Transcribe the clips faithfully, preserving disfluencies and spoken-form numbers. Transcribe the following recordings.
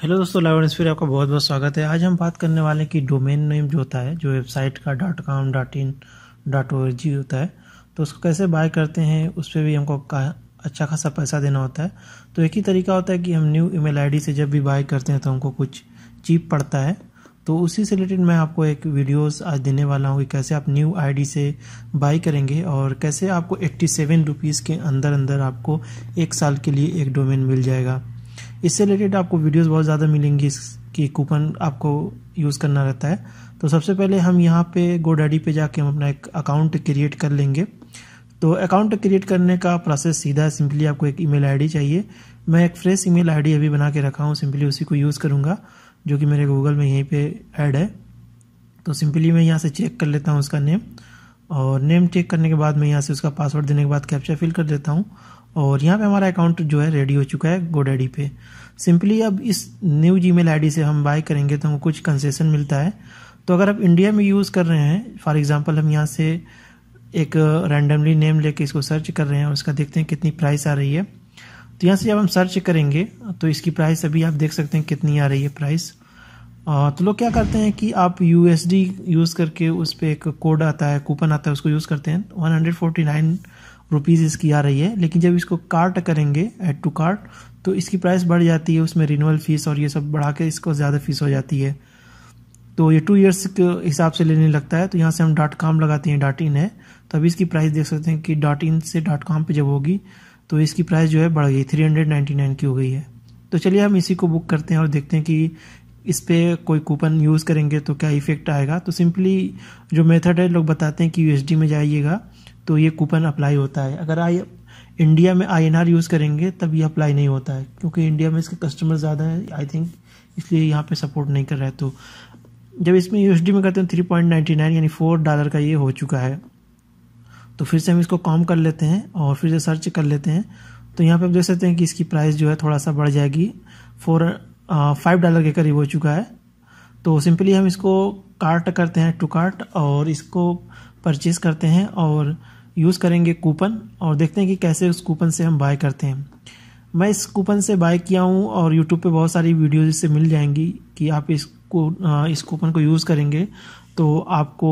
Hello दोस्तों, live फिर आपका बहुत बहुत स्वागत है। आज हम बात करने वाले हैं कि डोमेन नेम जो होता है, जो वेबसाइट का dot com dot in dot O R G होता है, तो उसको कैसे बाय करते हैं। उस पर भी हमको का अच्छा खासा पैसा देना होता है। तो एक ही तरीका होता है कि हम न्यू ईमेल आईडी से जब भी बाय करते हैं तो हमको कुछ चीप पड़ता है। तो उसी से रिलेटेड मैं आपको एक वीडियोस आज देने वाला हूँ कि कैसे आप न्यू आईडी से बाय करेंगे और कैसे आपको एट्टी सेवन रुपीज़ के अंदर अंदर आपको एक साल के लिए एक डोमेन मिल जाएगा। इससे रिलेटेड आपको वीडियोस बहुत ज़्यादा मिलेंगी, इसकी कूपन आपको यूज़ करना रहता है। तो सबसे पहले हम यहाँ पे गोडैडी पे जाके हम अपना एक अकाउंट क्रिएट कर लेंगे। तो अकाउंट क्रिएट करने का प्रोसेस सीधा है, सिंपली आपको एक ईमेल आईडी चाहिए। मैं एक फ्रेश ईमेल आईडी अभी बना के रखा हूँ, सिंपली उसी को यूज़ करूँगा जो कि मेरे गूगल में यहीं पे ऐड है। तो सिंपली मैं यहाँ से चेक कर लेता हूँ उसका नेम, और नेम चेक करने के बाद मैं यहाँ से उसका पासवर्ड देने के बाद कैप्चा फिल कर देता हूँ। और यहाँ पे हमारा अकाउंट जो है रेडी हो चुका है गोडैडी पे। सिंपली अब इस न्यू जीमेल आईडी से हम बाय करेंगे तो हमको कुछ कंसेशन मिलता है। तो अगर आप इंडिया में यूज़ कर रहे हैं, फॉर एग्जांपल हम यहाँ से एक रैंडमली नेम लेके इसको सर्च कर रहे हैं और उसका देखते हैं कितनी प्राइस आ रही है। तो यहाँ से जब हम सर्च करेंगे तो इसकी प्राइस अभी आप देख सकते हैं कितनी आ रही है प्राइस। तो लोग क्या करते हैं कि आप यू एस डी यूज़ करके उस पर एक कोड आता है, कूपन आता है, उसको यूज़ करते हैं। One hundred forty nine rupees इसकी आ रही है, लेकिन जब इसको कार्ट करेंगे, ऐड टू कार्ट, तो इसकी प्राइस बढ़ जाती है। उसमें रिन्यूअल फीस और ये सब बढ़ा के इसको ज़्यादा फीस हो जाती है। तो ये टू इयर्स के हिसाब से लेने लगता है। तो यहाँ से हम डॉट कॉम लगाते हैं, डॉट इन है, तो अभी इसकी प्राइस देख सकते हैं कि डॉट इन से डॉट कॉम पर जब होगी तो इसकी प्राइस जो है बढ़ गई, थ्री हंड्रेड नाइन्टी नाइन की हो गई है। तो चलिए हम इसी को बुक करते हैं और देखते हैं कि इस पर कोई कूपन यूज़ करेंगे तो क्या इफेक्ट आएगा। तो सिंपली जो मेथड है, लोग बताते हैं कि यू एस डी में जाइएगा तो ये कूपन अप्लाई होता है। अगर आई इंडिया में आई एन आर यूज़ करेंगे तब ये अप्लाई नहीं होता है, क्योंकि इंडिया में इसके कस्टमर ज़्यादा है आई थिंक, इसलिए यहाँ पे सपोर्ट नहीं कर रहा है। तो जब इसमें यू एस डी में करते हैं थ्री पॉइंट नाइन्टी नाइन यानी फोर डॉलर का ये हो चुका है। तो फिर से हम इसको कॉम कर लेते हैं और फिर से सर्च कर लेते हैं। तो यहाँ पे आप देख सकते हैं कि इसकी प्राइस जो है थोड़ा सा बढ़ जाएगी, फोर फाइव डॉलर के करीब हो चुका है। तो सिंपली हम इसको कार्ट करते हैं, टू कार्ट, और इसको परचेज करते हैं और यूज़ करेंगे कूपन, और देखते हैं कि कैसे उस कूपन से हम बाय करते हैं। मैं इस कूपन से बाय किया हूँ और यूट्यूब पे बहुत सारी वीडियोज इससे मिल जाएंगी कि आप इसको इस कूपन को यूज़ करेंगे तो आपको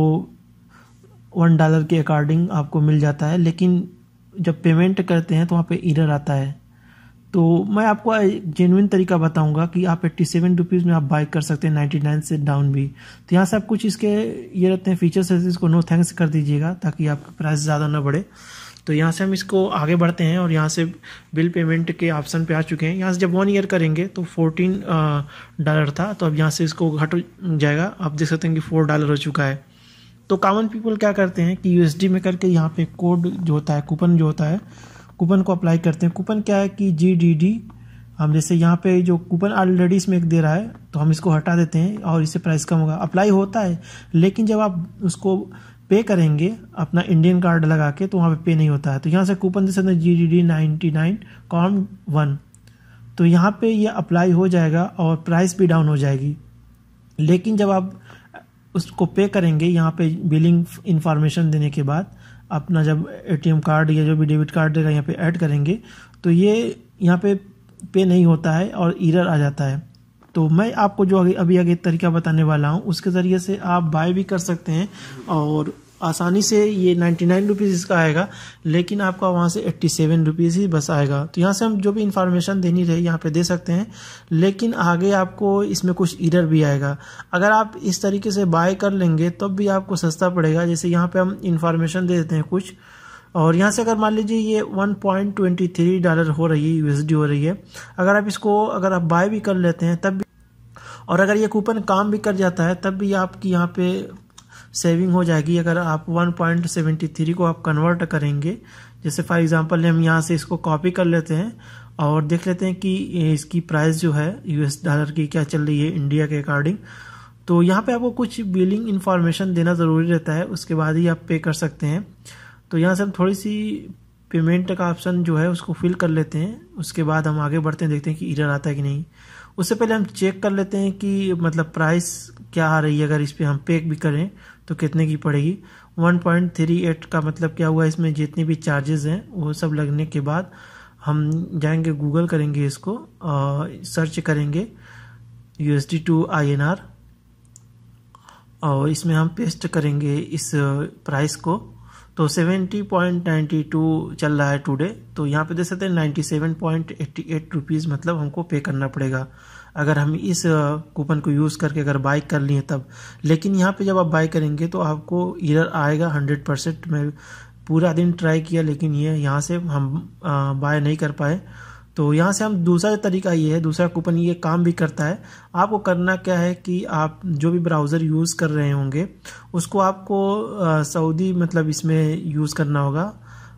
वन डॉलर के अकॉर्डिंग आपको मिल जाता है। लेकिन जब पेमेंट करते हैं तो वहाँ पे एरर आता है। तो मैं आपको जेन्युइन तरीका बताऊंगा कि आप एट्टी सेवन रुपीज़ में आप बाय कर सकते हैं, नाइन्टी नाइन से डाउन भी। तो यहाँ से आप कुछ इसके ये रहते हैं फीचर्स है, इसको नो थैंक्स कर दीजिएगा ताकि आपका प्राइस ज़्यादा ना बढ़े। तो यहाँ से हम इसको आगे बढ़ते हैं और यहाँ से बिल पेमेंट के ऑप्शन पे आ चुके हैं। यहाँ से जब वन ईयर करेंगे तो फोर्टीन डॉलर था, तो अब यहाँ से इसको घट जाएगा। आप देख सकते हैं कि फोर डॉलर हो चुका है। तो कॉमन पीपल क्या करते हैं कि यू एस डी में करके यहाँ पे कोड जो होता है, कूपन जो होता है, कूपन को अप्लाई करते हैं। कूपन क्या है कि जी डी डी, हम जैसे यहाँ पे जो कूपन ऑलरेडी इसमें एक दे रहा है तो हम इसको हटा देते हैं और इससे प्राइस कम होगा। अप्लाई होता है, लेकिन जब आप उसको पे करेंगे अपना इंडियन कार्ड लगा के तो वहाँ पे पे नहीं होता है। तो यहाँ से कूपन दे सकते हैं G D D ninety nine com one, तो यहाँ पे ये अप्लाई हो जाएगा और प्राइस भी डाउन हो जाएगी। लेकिन जब आप उसको पे करेंगे, यहाँ पे बिलिंग इंफॉर्मेशन देने के बाद अपना जब ए टी एम कार्ड या जो भी डेबिट कार्ड देगा यहाँ पे ऐड करेंगे तो ये यहाँ पे पे नहीं होता है और एरर आ जाता है। तो मैं आपको जो अभी अभी आगे तरीका बताने वाला हूँ उसके ज़रिए से आप बाय भी कर सकते हैं और आसानी से ये नाइन्टी नाइन रुपीज़ इसका आएगा, लेकिन आपका वहाँ से एट्टी सेवन रुपीज़ ही बस आएगा। तो यहाँ से हम जो भी इन्फॉर्मेशन देनी रहे यहाँ पे दे सकते हैं, लेकिन आगे आपको इसमें कुछ एरर भी आएगा। अगर आप इस तरीके से बाय कर लेंगे तब तो भी आपको सस्ता पड़ेगा। जैसे यहाँ पे हम इन्फॉर्मेशन दे देते हैं कुछ, और यहाँ से अगर मान लीजिए ये one point two three dollar हो रही है, यू एस डी हो रही है, अगर आप इसको अगर आप बाय भी कर लेते हैं तब भी, और अगर ये कूपन काम भी कर जाता है तब भी आपकी यहाँ पे सेविंग हो जाएगी। अगर आप वन पॉइंट सेवन थ्री को आप कन्वर्ट करेंगे, जैसे फॉर एग्जांपल हम यहाँ से इसको कॉपी कर लेते हैं और देख लेते हैं कि इसकी प्राइस जो है यूएस डॉलर की क्या चल रही है इंडिया के अकॉर्डिंग। तो यहाँ पे आपको कुछ बिलिंग इन्फॉर्मेशन देना ज़रूरी रहता है, उसके बाद ही आप पे कर सकते हैं। तो यहाँ से हम थोड़ी सी पेमेंट का ऑप्शन जो है उसको फिल कर लेते हैं, उसके बाद हम आगे बढ़ते हैं, देखते हैं कि एरर आता है कि नहीं। उससे पहले हम चेक कर लेते हैं कि मतलब प्राइस क्या आ रही है। अगर इस पर हम पे भी करें तो कितने की पड़ेगी। वन पॉइंट थ्री एट का मतलब क्या हुआ, इसमें जितनी भी चार्जेस हैं वो सब लगने के बाद हम जाएंगे गूगल करेंगे, इसको सर्च करेंगे यूएसडी टू आईएनआर, और इसमें हम पेस्ट करेंगे इस प्राइस को। तो सेवेंटी पॉइंट नाइन्टी टू चल रहा है टुडे, तो यहाँ पे देख सकते हैं ninety seven point eighty eight rupees मतलब हमको पे करना पड़ेगा अगर हम इस कूपन को यूज़ करके अगर बाई कर लिए तब। लेकिन यहाँ पे जब आप बाई करेंगे तो आपको एरर आएगा हंड्रेड परसेंट। मैं पूरा दिन ट्राई किया लेकिन ये यहाँ से हम बाय नहीं कर पाए। तो यहाँ से हम दूसरा तरीका ये है, दूसरा कूपन ये काम भी करता है। आपको करना क्या है कि आप जो भी ब्राउज़र यूज़ कर रहे होंगे उसको आपको सऊदी मतलब इसमें यूज़ करना होगा,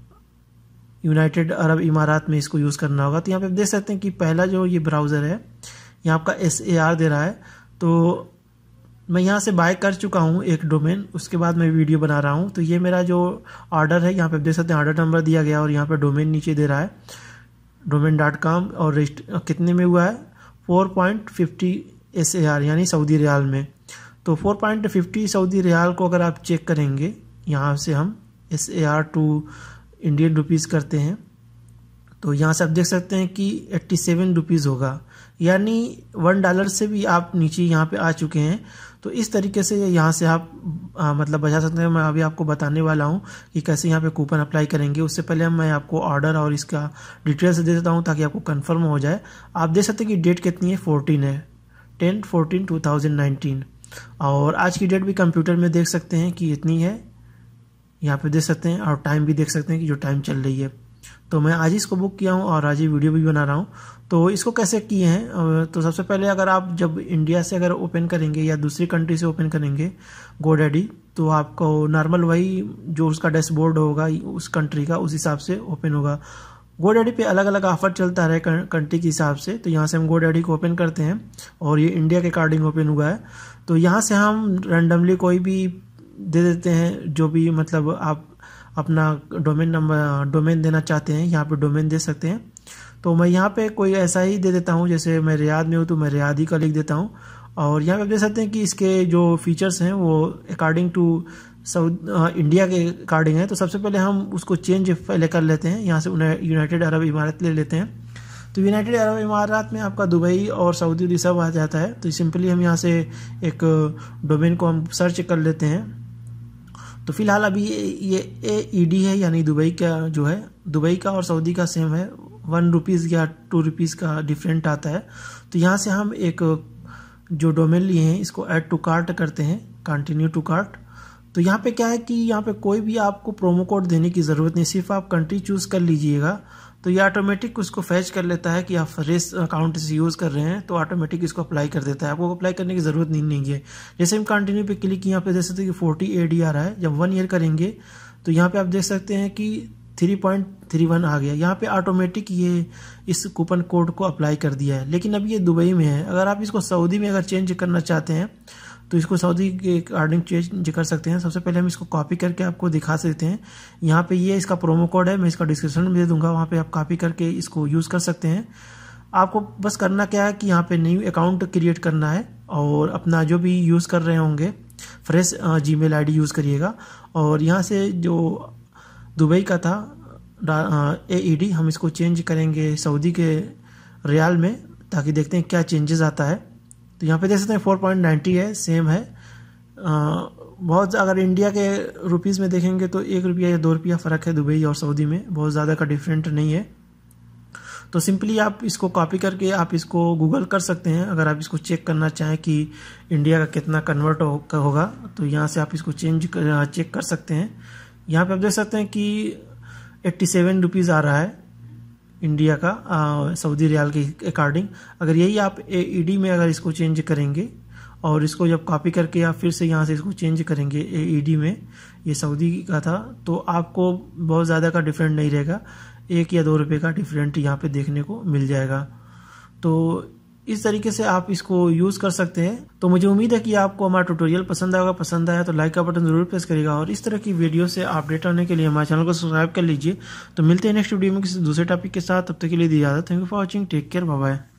यूनाइटेड अरब इमारात में इसको यूज़ करना होगा। तो यहाँ पे आप देख सकते हैं कि पहला जो ये ब्राउज़र है यहाँ आपका एस ए आर दे रहा है। तो मैं यहाँ से बाय कर चुका हूँ एक डोमेन, उसके बाद मैं वीडियो बना रहा हूँ। तो ये मेरा जो ऑर्डर है यहाँ पे देख सकते हैं, ऑर्डर नंबर दिया गया और यहाँ पे डोमेन नीचे दे रहा है डोमेन डॉट कॉम, और कितने में हुआ है four point fifty S A R यानी सऊदी रियाल में। तो four point fifty Saudi riyal को अगर आप चेक करेंगे, यहाँ से हम S A R to Indian rupees करते हैं तो यहाँ से आप देख सकते हैं कि एट्टी सेवन रुपीज़ होगा, यानी वन डॉलर से भी आप नीचे यहाँ पे आ चुके हैं। तो इस तरीके से यहाँ से आप आ, मतलब बचा सकते हैं। मैं अभी आपको बताने वाला हूँ कि कैसे यहाँ पे कूपन अप्लाई करेंगे। उससे पहले मैं आपको ऑर्डर और इसका डिटेल्स दे देता हूँ ताकि आपको कंफर्म हो जाए। आप देख सकते हैं कि डेट कितनी है, फोर्टीन है, ten fourteen two thousand nineteen, और आज की डेट भी कंप्यूटर में देख सकते हैं कि इतनी है, यहाँ पे देख सकते हैं, और टाइम भी देख सकते हैं कि जो टाइम चल रही है। तो मैं आज ही इसको बुक किया हूँ और आज ही वीडियो भी बना रहा हूँ। तो इसको कैसे किए हैं, तो सबसे पहले अगर आप जब इंडिया से अगर ओपन करेंगे या दूसरी कंट्री से ओपन करेंगे गोडैडी, तो आपको नॉर्मल वही जो उसका डैशबोर्ड होगा उस कंट्री का उस हिसाब से ओपन होगा। गोडैडी पे अलग अलग ऑफर चलता है कंट्री के हिसाब से। तो यहाँ से हम गोडैडी को ओपन करते हैं और ये इंडिया के अकॉर्डिंग ओपन हुआ है। तो यहाँ से हम रैंडमली कोई भी दे देते हैं जो भी मतलब आप अपना डोमेन नंबर डोमेन देना चाहते हैं, यहाँ पे डोमेन दे सकते हैं। तो मैं यहाँ पे कोई ऐसा ही दे देता हूँ, जैसे मैं रियाद में हूँ तो मैं रियाद ही का लिख देता हूँ। और यहाँ पे आप देख सकते हैं कि इसके जो फीचर्स हैं वो अकॉर्डिंग टू साउथ इंडिया के अकॉर्डिंग है। तो सबसे पहले हम उसको चेंज पहले कर लेते हैं, यहाँ से यूनाइटेड अरब इमारात ले लेते हैं। तो यूनाइटेड अरब इमारात में आपका दुबई और सऊदी सब आ जाता है। तो सिंपली हम यहाँ से एक डोमेन को हम सर्च कर लेते हैं। तो फिलहाल अभी ये ए ई डी है, यानी दुबई का जो है, दुबई का और सऊदी का सेम है, वन रुपीज़ या टू रुपीज़ का डिफरेंट आता है। तो यहाँ से हम एक जो डोमेन लिए हैं इसको ऐड टू कार्ट करते हैं, कंटिन्यू टू कार्ट। तो यहाँ पे क्या है कि यहाँ पे कोई भी आपको प्रोमो कोड देने की ज़रूरत नहीं, सिर्फ आप कंट्री चूज़ कर लीजिएगा। तो ये ऑटोमेटिक उसको फैच कर लेता है कि आप फ्रेश अकाउंट से यूज़ कर रहे हैं, तो ऑटोमेटिक इसको अप्लाई कर देता है, आपको अप्लाई करने की ज़रूरत नहीं नहीं है। जैसे हम कंटिन्यू पे क्लिक यहाँ पे देख सकते हैं कि फोर्टी ए डी आ रहा है। जब वन ईयर करेंगे तो यहाँ पे आप देख सकते हैं कि थ्री पॉइंट थ्री वन आ गया। यहाँ पे ऑटोमेटिक ये इस कूपन कोड को अप्लाई कर दिया है। लेकिन अब ये दुबई में है, अगर आप इसको सऊदी में अगर चेंज करना चाहते हैं तो इसको सऊदी के अकॉर्डिंग चेंज कर सकते हैं। सबसे पहले हम इसको कॉपी करके आपको दिखा सकते हैं। यहाँ पे ये इसका प्रोमो कोड है, मैं इसका डिस्क्रिप्शन में दे दूंगा, वहाँ पे आप कॉपी करके इसको यूज़ कर सकते हैं। आपको बस करना क्या है कि यहाँ पे न्यू अकाउंट क्रिएट करना है और अपना जो भी यूज़ कर रहे होंगे फ्रेश जीमेल आईडी यूज़ करिएगा। और यहाँ से जो दुबई का था ए ई डी हम इसको चेंज करेंगे सऊदी के रियाल में, ताकि देखते हैं क्या चेंजेस आता है। तो यहाँ पे देख सकते हैं फोर पॉइंट नाइन्टी है, सेम है। आ, बहुत अगर इंडिया के रुपीज़ में देखेंगे तो एक रुपया या दो रुपया फ़र्क है दुबई और सऊदी में, बहुत ज़्यादा का डिफरेंट नहीं है। तो सिंपली आप इसको कॉपी करके आप इसको गूगल कर सकते हैं। अगर आप इसको चेक करना चाहें कि इंडिया का कितना कन्वर्ट हो, होगा तो यहाँ से आप इसको चेंज कर, चेक कर सकते हैं। यहाँ पे आप देख सकते हैं कि एट्टी सेवन रुपीज़ आ रहा है इंडिया का आ, सऊदी रियाल के अकॉर्डिंग। अगर यही आप ए ई डी में अगर इसको चेंज करेंगे और इसको जब कॉपी करके आप फिर से यहाँ से इसको चेंज करेंगे ए ई डी में, ये सऊदी का था, तो आपको बहुत ज़्यादा का डिफरेंट नहीं रहेगा, एक या दो रुपये का डिफरेंट यहाँ पे देखने को मिल जाएगा। तो इस तरीके से आप इसको यूज़ कर सकते हैं। तो मुझे उम्मीद है कि आपको हमारा ट्यूटोरियल पसंद आएगा। पसंद आया तो लाइक का बटन जरूर प्रेस करिएगा और इस तरह की वीडियो से अपडेट होने के लिए हमारे चैनल को सब्सक्राइब कर लीजिए। तो मिलते हैं नेक्स्ट वीडियो में किसी दूसरे टॉपिक के साथ, तब तक के लिए दी इजाज़त। Thank you for watching, take care, bye bye.